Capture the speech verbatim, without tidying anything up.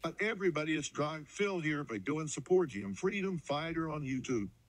Everybody, it's Drive Phil here by doing Support Him Freedom Fighter on YouTube.